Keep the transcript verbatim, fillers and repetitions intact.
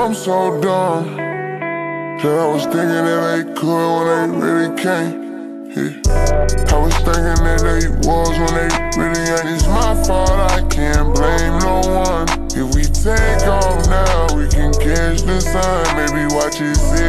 I'm so dumb that I was thinking that they could when they really can't. Yeah. I was thinking that they was when they really ain't. It's my fault, I can't blame no one. If we take off now, we can catch the sun. Maybe watch it sit